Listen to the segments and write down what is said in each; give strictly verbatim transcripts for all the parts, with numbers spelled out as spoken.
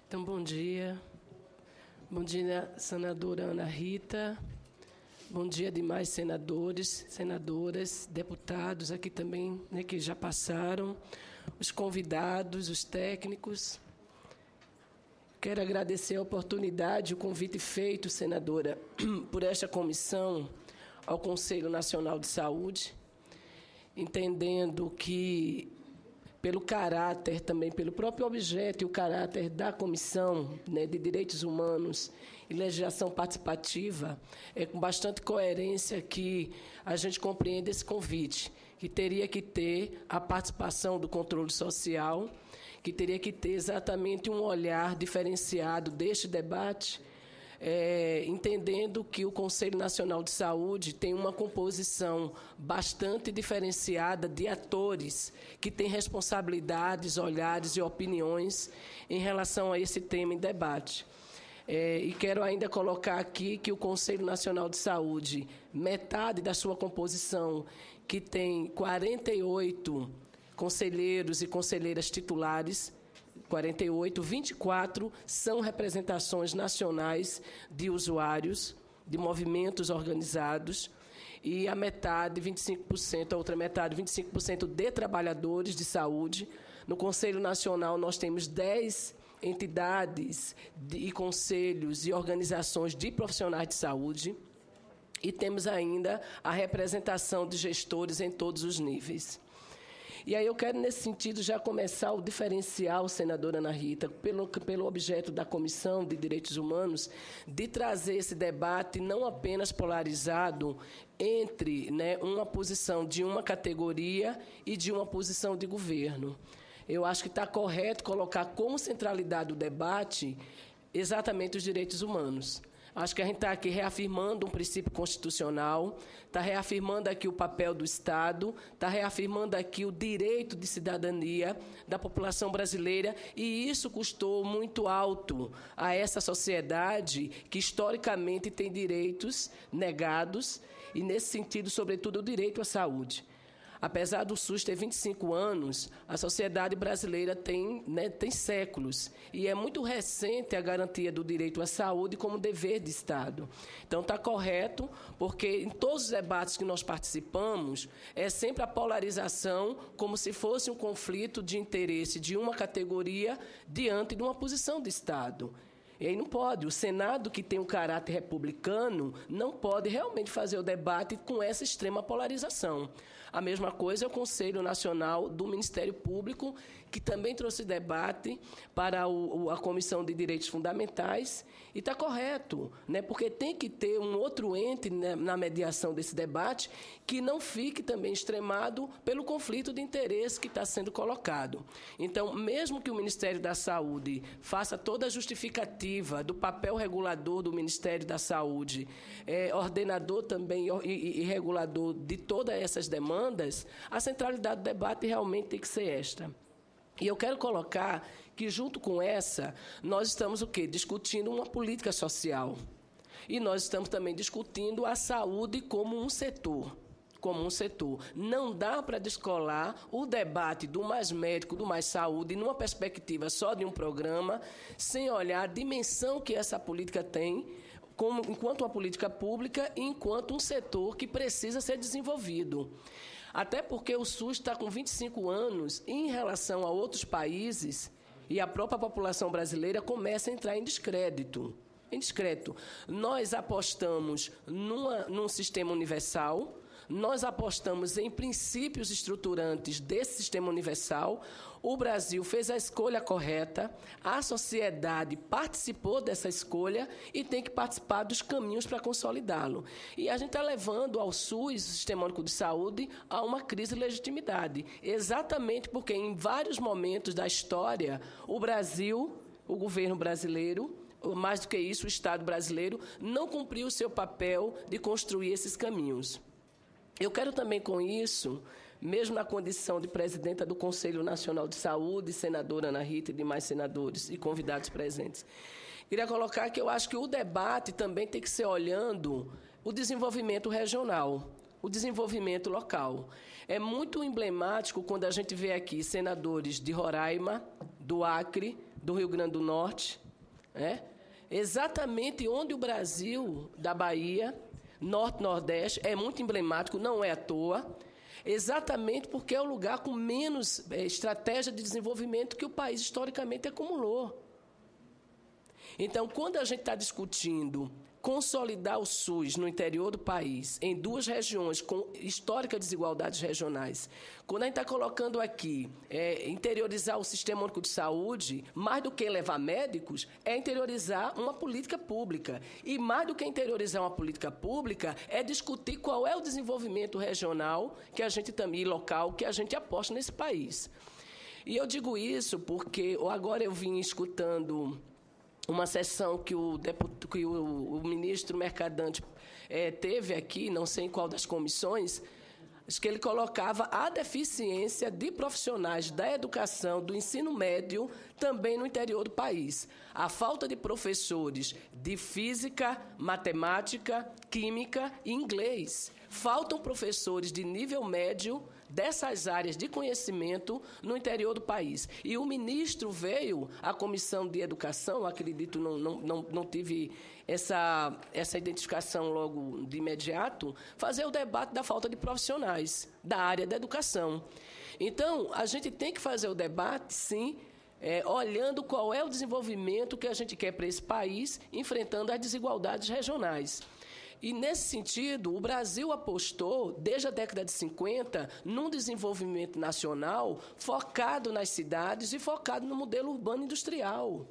Então, bom dia. Bom dia, senadora Ana Rita. Bom dia, demais senadores, senadoras, deputados aqui também, né, que já passaram, os convidados, os técnicos. Quero agradecer a oportunidade, o convite feito, senadora, por esta comissão ao Conselho Nacional de Saúde, entendendo que, pelo caráter também, pelo próprio objeto e o caráter da Comissão, né, de Direitos Humanos e Legislação Participativa, é com bastante coerência que a gente compreende esse convite, que teria que ter a participação do controle social, que teria que ter exatamente um olhar diferenciado deste debate, É, entendendo que o Conselho Nacional de Saúde tem uma composição bastante diferenciada de atores que têm responsabilidades, olhares e opiniões em relação a esse tema em debate. É, e quero ainda colocar aqui que o Conselho Nacional de Saúde, metade da sua composição, que tem quarenta e oito conselheiros e conselheiras titulares, quarenta e oito, vinte e quatro são representações nacionais de usuários, de movimentos organizados, e a metade, vinte e cinco por cento, a outra metade, vinte e cinco por cento de trabalhadores de saúde. No Conselho Nacional, nós temos dez entidades de, e conselhos e organizações de profissionais de saúde, e temos ainda a representação de gestores em todos os níveis. E aí eu quero, nesse sentido, já começar o diferencial, senadora Ana Rita, pelo, pelo objeto da Comissão de Direitos Humanos, de trazer esse debate não apenas polarizado entre, né, uma posição de uma categoria e de uma posição de governo. Eu acho que está correto colocar como centralidade do debate exatamente os direitos humanos. Acho que a gente está aqui reafirmando um princípio constitucional, está reafirmando aqui o papel do Estado, está reafirmando aqui o direito de cidadania da população brasileira, e isso custou muito alto a essa sociedade que, historicamente, tem direitos negados, e, nesse sentido, sobretudo, o direito à saúde. Apesar do SUS ter vinte e cinco anos, a sociedade brasileira tem, né, tem séculos. E é muito recente a garantia do direito à saúde como dever de Estado. Então, está correto, porque em todos os debates que nós participamos, é sempre a polarização como se fosse um conflito de interesse de uma categoria diante de uma posição de Estado. E aí não pode. O Senado, que tem um caráter republicano, não pode realmente fazer o debate com essa extrema polarização. A mesma coisa é o Conselho Nacional do Ministério Público, que também trouxe debate para o, a Comissão de Direitos Fundamentais, e está correto, né? Porque tem que ter um outro ente, né, na mediação desse debate, que não fique também extremado pelo conflito de interesse que está sendo colocado. Então, mesmo que o Ministério da Saúde faça toda a justificativa do papel regulador do Ministério da Saúde, é, ordenador também e, e, e regulador de todas essas demandas, a centralidade do debate realmente tem que ser esta. E eu quero colocar que, junto com essa, nós estamos o quê? Discutindo uma política social. E nós estamos também discutindo a saúde como um setor. como um setor. Não dá para descolar o debate do mais médico, do mais saúde, numa perspectiva só de um programa, sem olhar a dimensão que essa política tem, como, enquanto uma política pública e enquanto um setor que precisa ser desenvolvido. Até porque o SUS está com vinte e cinco anos em relação a outros países, e a própria população brasileira começa a entrar em descrédito. Em descrédito. Nós apostamos numa, num sistema universal, nós apostamos em princípios estruturantes desse sistema universal. O Brasil fez a escolha correta, a sociedade participou dessa escolha e tem que participar dos caminhos para consolidá-lo. E a gente está levando ao SUS, o Sistema Único de Saúde, a uma crise de legitimidade, exatamente porque em vários momentos da história o Brasil, o governo brasileiro, mais do que isso, o Estado brasileiro, não cumpriu o seu papel de construir esses caminhos. Eu quero também, com isso, mesmo na condição de presidenta do Conselho Nacional de Saúde, senadora Ana Rita e demais senadores e convidados presentes, queria colocar que eu acho que o debate também tem que ser olhando o desenvolvimento regional, o desenvolvimento local. É muito emblemático quando a gente vê aqui senadores de Roraima, do Acre, do Rio Grande do Norte, né? Exatamente onde o Brasil, da Bahia, Norte-Nordeste, é muito emblemático, não é à toa, exatamente porque é o lugar com menos é, estratégia de desenvolvimento que o país historicamente acumulou. Então, quando a gente está discutindo consolidar o SUS no interior do país, em duas regiões com históricas desigualdades regionais, quando a gente está colocando aqui é, interiorizar o Sistema Único de Saúde, mais do que levar médicos, é interiorizar uma política pública. E mais do que interiorizar uma política pública, é discutir qual é o desenvolvimento regional que a gente também, e local, que a gente aposta nesse país. E eu digo isso porque agora eu vim escutando uma sessão que o, deput... que o, o ministro Mercadante é, teve aqui, não sei em qual das comissões, acho que ele colocava a deficiência de profissionais da educação, do ensino médio, também no interior do país. A falta de professores de física, matemática, química e inglês. Faltam professores de nível médio dessas áreas de conhecimento no interior do país. E o ministro veio à Comissão de Educação, acredito, não, não, não, não tive essa, essa identificação logo de imediato, fazer o debate da falta de profissionais da área da educação. Então, a gente tem que fazer o debate, sim, é, olhando qual é o desenvolvimento que a gente quer para esse país, enfrentando as desigualdades regionais. E, nesse sentido, o Brasil apostou, desde a década de cinquenta, num desenvolvimento nacional focado nas cidades e focado no modelo urbano industrial,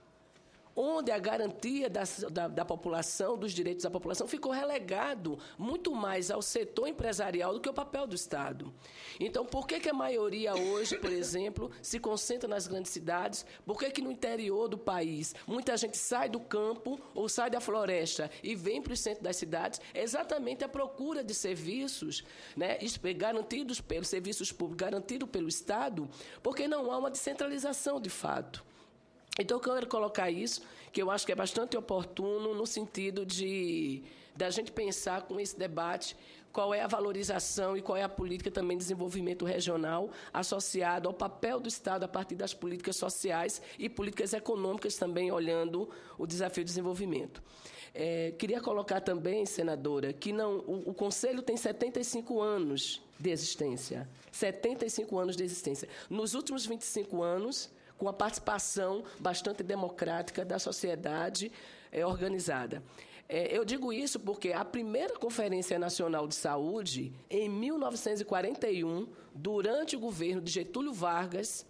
onde a garantia da, da, da população, dos direitos da população, ficou relegado muito mais ao setor empresarial do que ao papel do Estado. Então, por que, que a maioria hoje, por exemplo, se concentra nas grandes cidades? Por que, que no interior do país muita gente sai do campo ou sai da floresta e vem para o centro das cidades? É exatamente a procura de serviços, né, garantidos pelos serviços públicos, garantidos pelo Estado, porque não há uma descentralização de fato. Então, eu quero colocar isso, que eu acho que é bastante oportuno, no sentido de da gente pensar com esse debate qual é a valorização e qual é a política também de desenvolvimento regional associado ao papel do Estado a partir das políticas sociais e políticas econômicas também, olhando o desafio de desenvolvimento. É, queria colocar também, senadora, que não, o, o Conselho tem setenta e cinco anos de existência. setenta e cinco anos de existência. Nos últimos vinte e cinco anos, com a participação bastante democrática da sociedade é, organizada. É, eu digo isso porque a primeira Conferência Nacional de Saúde, em mil novecentos e quarenta e um, durante o governo de Getúlio Vargas,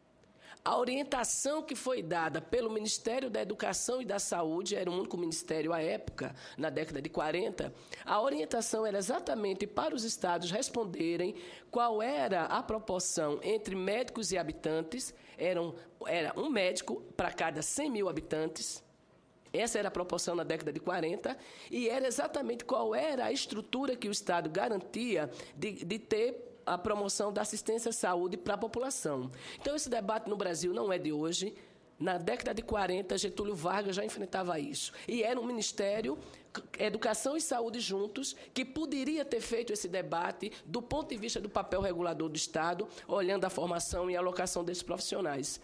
a orientação que foi dada pelo Ministério da Educação e da Saúde, era o único ministério à época, na década de quarenta, a orientação era exatamente para os estados responderem qual era a proporção entre médicos e habitantes. Eram, era um médico para cada cem mil habitantes. Essa era a proporção na década de quarenta, e era exatamente qual era a estrutura que o Estado garantia de, de ter a promoção da assistência à saúde para a população. Então, esse debate no Brasil não é de hoje. Na década de quarenta, Getúlio Vargas já enfrentava isso. E era um ministério, Educação e Saúde juntos, que poderia ter feito esse debate do ponto de vista do papel regulador do Estado, olhando a formação e a alocação desses profissionais.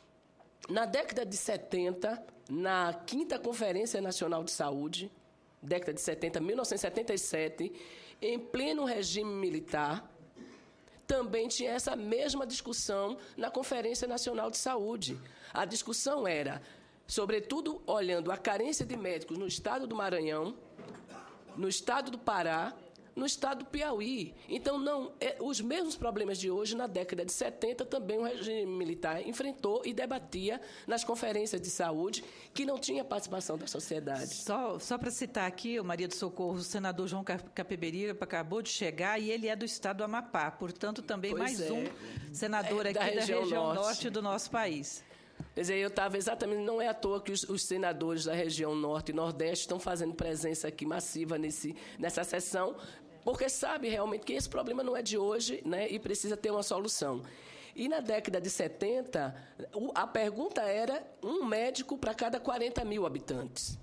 Na década de setenta, na quinta Conferência Nacional de Saúde, década de setenta, mil novecentos e setenta e sete, em pleno regime militar, também tinha essa mesma discussão na Conferência Nacional de Saúde. A discussão era, sobretudo, olhando a carência de médicos no estado do Maranhão, no estado do Pará, no estado do Piauí. Então, não, é, os mesmos problemas de hoje, na década de setenta, também o regime militar enfrentou e debatia nas conferências de saúde, que não tinha participação da sociedade. Só, só para citar aqui, o Maria do Socorro, o senador João Capiberibe acabou de chegar e ele é do estado do Amapá, portanto, também pois mais é. um senador é, aqui da região, da região norte. norte do nosso país. Quer dizer, eu estava exatamente, não é à toa que os, os senadores da região norte e nordeste estão fazendo presença aqui massiva nesse, nessa sessão, porque sabe realmente que esse problema não é de hoje, né, e precisa ter uma solução. E na década de setenta, a pergunta era um médico para cada quarenta mil habitantes.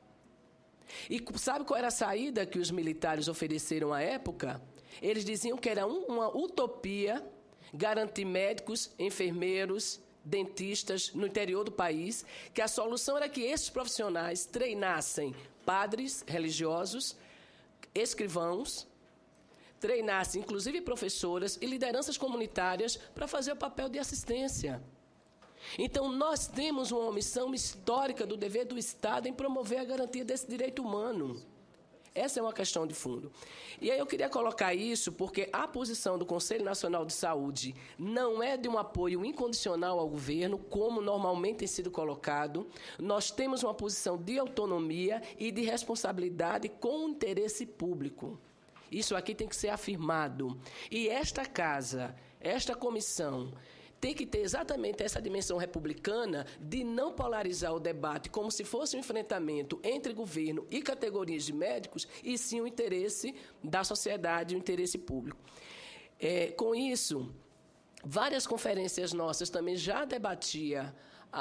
E sabe qual era a saída que os militares ofereceram à época? Eles diziam que era um, uma utopia garantir médicos, enfermeiros, dentistas no interior do país, que a solução era que esses profissionais treinassem padres religiosos, escrivãos, treinassem inclusive professoras e lideranças comunitárias para fazer o papel de assistência. Então, nós temos uma omissão histórica do dever do Estado em promover a garantia desse direito humano. Essa é uma questão de fundo. E aí eu queria colocar isso porque a posição do Conselho Nacional de Saúde não é de um apoio incondicional ao governo, como normalmente tem sido colocado. Nós temos uma posição de autonomia e de responsabilidade com o interesse público. Isso aqui tem que ser afirmado. E esta casa, esta comissão, tem que ter exatamente essa dimensão republicana de não polarizar o debate como se fosse um enfrentamento entre governo e categorias de médicos, e sim o interesse da sociedade, o interesse público. É, com isso, várias conferências nossas também já debatia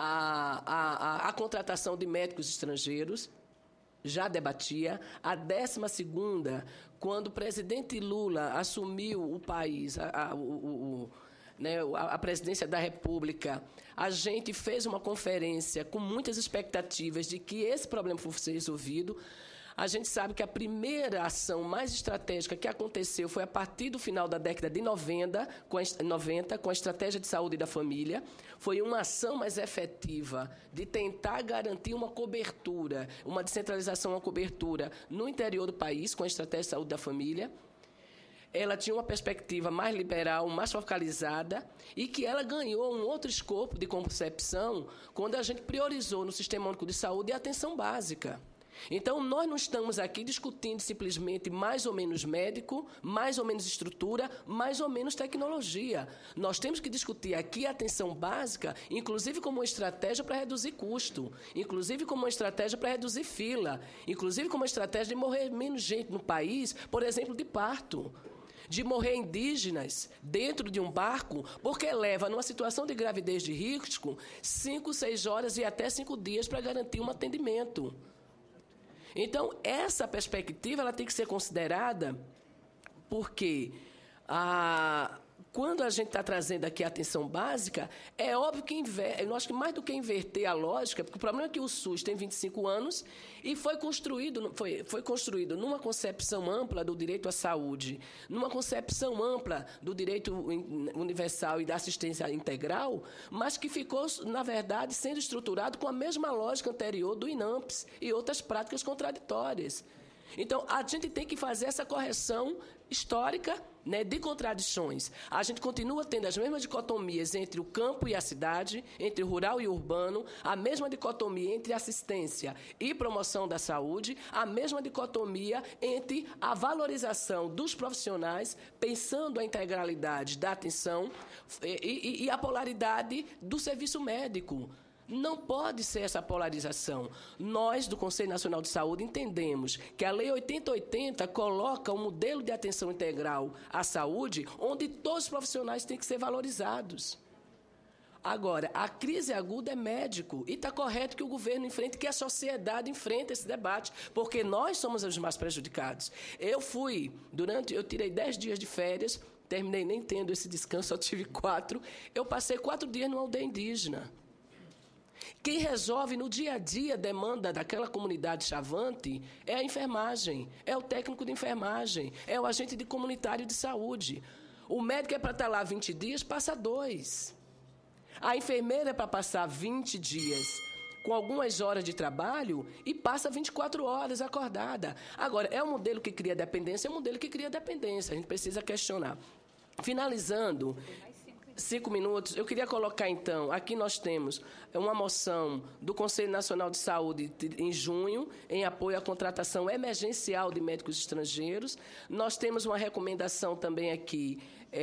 a, a, a, a contratação de médicos estrangeiros, já debatia. A décima segunda, quando o presidente Lula assumiu o país, a, a, o, o Né, a, a presidência da República, a gente fez uma conferência com muitas expectativas de que esse problema fosse resolvido. A gente sabe que a primeira ação mais estratégica que aconteceu foi a partir do final da década de noventa, com a, noventa, com a Estratégia de Saúde da Família. Foi uma ação mais efetiva de tentar garantir uma cobertura, uma descentralização, uma cobertura no interior do país, com a Estratégia de Saúde da Família. Ela tinha uma perspectiva mais liberal, mais focalizada, e que ela ganhou um outro escopo de concepção quando a gente priorizou no Sistema Único de Saúde a atenção básica. Então, nós não estamos aqui discutindo simplesmente mais ou menos médico, mais ou menos estrutura, mais ou menos tecnologia. Nós temos que discutir aqui a atenção básica, inclusive como uma estratégia para reduzir custo, inclusive como uma estratégia para reduzir fila, inclusive como uma estratégia de morrer menos gente no país, por exemplo, de parto, de morrer indígenas dentro de um barco, porque leva, numa situação de gravidez de risco, cinco, seis horas e até cinco dias para garantir um atendimento. Então, essa perspectiva ela tem que ser considerada porque a... quando a gente está trazendo aqui a atenção básica, é óbvio que, inver... eu acho que mais do que inverter a lógica, porque o problema é que o SUS tem vinte e cinco anos e foi construído, foi, foi construído numa concepção ampla do direito à saúde, numa concepção ampla do direito universal e da assistência integral, mas que ficou, na verdade, sendo estruturado com a mesma lógica anterior do INAMPS e outras práticas contraditórias. Então, a gente tem que fazer essa correção histórica, né, de contradições. A gente continua tendo as mesmas dicotomias entre o campo e a cidade, entre o rural e o urbano, a mesma dicotomia entre assistência e promoção da saúde, a mesma dicotomia entre a valorização dos profissionais, pensando a integralidade da atenção e, e, e a polaridade do serviço médico. Não pode ser essa polarização. Nós, do Conselho Nacional de Saúde, entendemos que a Lei oitenta oitenta coloca um modelo de atenção integral à saúde onde todos os profissionais têm que ser valorizados. Agora, a crise aguda é médico e está correto que o governo enfrente, que a sociedade enfrente esse debate, porque nós somos os mais prejudicados. Eu fui, durante, eu tirei dez dias de férias, terminei nem tendo esse descanso, só tive quatro. Eu passei quatro dias numa aldeia indígena. Quem resolve no dia a dia a demanda daquela comunidade chavante é a enfermagem, é o técnico de enfermagem, é o agente de comunitário de saúde. O médico é para estar lá vinte dias, passa dois. A enfermeira é para passar vinte dias com algumas horas de trabalho e passa vinte e quatro horas acordada. Agora, é um modelo que cria dependência, é um modelo que cria dependência. A gente precisa questionar. Finalizando... Cinco minutos. Eu queria colocar, então, aqui nós temos uma moção do Conselho Nacional de Saúde em junho, em apoio à contratação emergencial de médicos estrangeiros. Nós temos uma recomendação também aqui,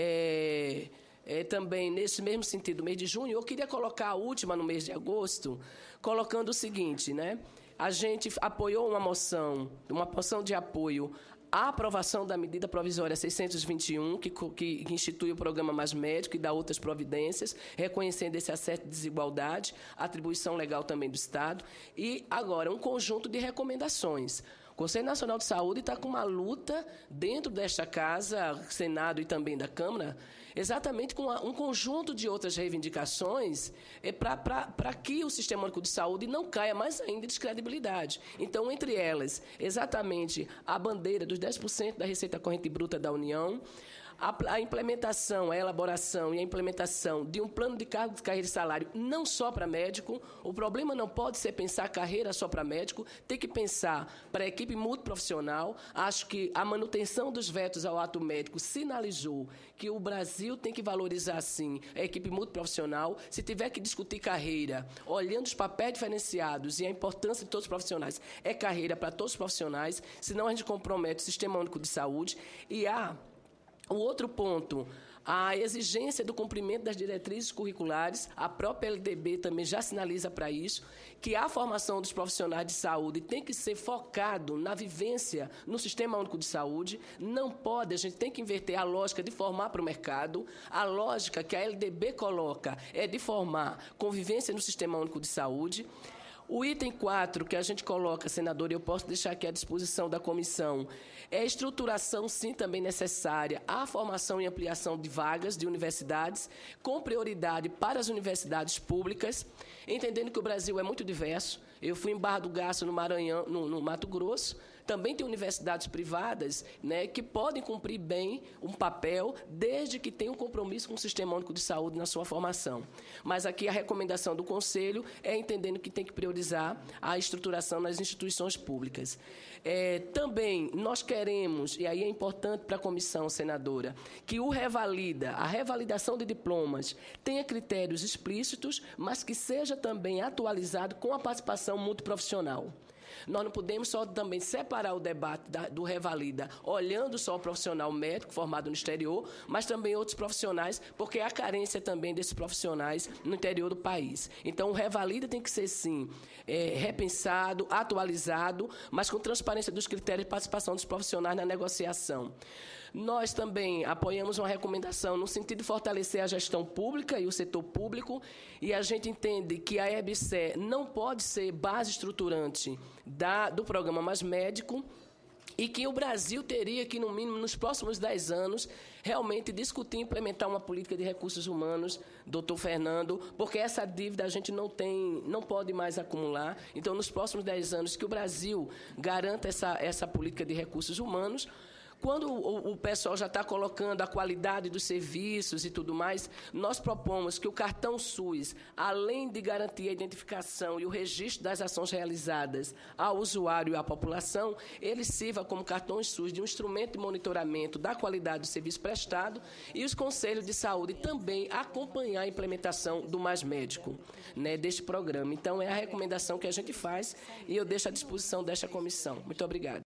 é, é, também nesse mesmo sentido, mês de junho. Eu queria colocar a última no mês de agosto, colocando o seguinte, né? A gente apoiou uma moção, uma moção de apoio a aprovação da medida provisória seiscentos e vinte e um, que, que, que institui o programa Mais Médico e dá outras providências, reconhecendo esse acesso de desigualdade, atribuição legal também do Estado, e, agora, um conjunto de recomendações. O Conselho Nacional de Saúde está com uma luta dentro desta Casa, Senado e também da Câmara, exatamente com um conjunto de outras reivindicações é, para que o Sistema Único de Saúde não caia mais ainda em descredibilidade. Então, entre elas, exatamente a bandeira dos dez por cento da receita corrente bruta da União, A, a implementação, a elaboração e a implementação de um plano de cargo, de carreira e salário não só para médico. O problema não pode ser pensar carreira só para médico, tem que pensar para a equipe multiprofissional. Acho que a manutenção dos vetos ao ato médico sinalizou que o Brasil tem que valorizar, sim, a equipe multiprofissional. Se tiver que discutir carreira, olhando os papéis diferenciados e a importância de todos os profissionais, é carreira para todos os profissionais, senão a gente compromete o Sistema Único de Saúde. E há o outro ponto, a exigência do cumprimento das diretrizes curriculares. A própria L D B também já sinaliza para isso, que a formação dos profissionais de saúde tem que ser focado na vivência no Sistema Único de Saúde. Não pode, a gente tem que inverter a lógica de formar para o mercado. A lógica que a L D B coloca é de formar convivência no Sistema Único de Saúde. O item quatro que a gente coloca, senador, e eu posso deixar aqui à disposição da comissão, é a estruturação, sim, também necessária, a formação e ampliação de vagas de universidades, com prioridade para as universidades públicas, entendendo que o Brasil é muito diverso. Eu fui em Barra do Garça, no Maranhão, no, no Mato Grosso. Também tem universidades privadas, né, que podem cumprir bem um papel, desde que tenham um compromisso com o Sistema Único de Saúde na sua formação. Mas aqui a recomendação do Conselho é entendendo que tem que priorizar a estruturação nas instituições públicas. É, também nós queremos, e aí é importante para a comissão, senadora, que o revalida, a revalidação de diplomas, tenha critérios explícitos, mas que seja também atualizado com a participação multiprofissional. Nós não podemos só também separar o debate da, do Revalida, olhando só o profissional médico formado no exterior, mas também outros profissionais, porque há carência também desses profissionais no interior do país. Então, o Revalida tem que ser, sim, é, repensado, atualizado, mas com transparência dos critérios de participação dos profissionais na negociação. Nós também apoiamos uma recomendação no sentido de fortalecer a gestão pública e o setor público, e a gente entende que a E B S E não pode ser base estruturante da, do programa Mais Médico, e que o Brasil teria que, no mínimo, nos próximos dez anos, realmente discutir e implementar uma política de recursos humanos, doutor Fernando, porque essa dívida a gente não tem, não pode mais acumular. Então, nos próximos dez anos, que o Brasil garanta essa, essa política de recursos humanos. Quando o, o pessoal já está colocando a qualidade dos serviços e tudo mais, nós propomos que o cartão SUS, além de garantir a identificação e o registro das ações realizadas ao usuário e à população, ele sirva como cartão SUS de um instrumento de monitoramento da qualidade do serviço prestado, e os conselhos de saúde também acompanhar a implementação do Mais Médico, né, deste programa. Então, é a recomendação que a gente faz, e eu deixo à disposição desta comissão. Muito obrigada.